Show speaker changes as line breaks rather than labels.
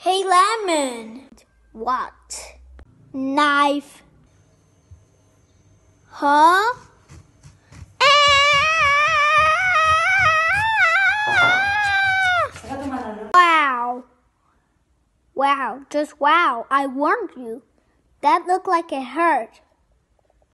Hey, Lemon. What? Knife. Huh? Wow. Wow, just wow. I warned you. That looked like it hurt.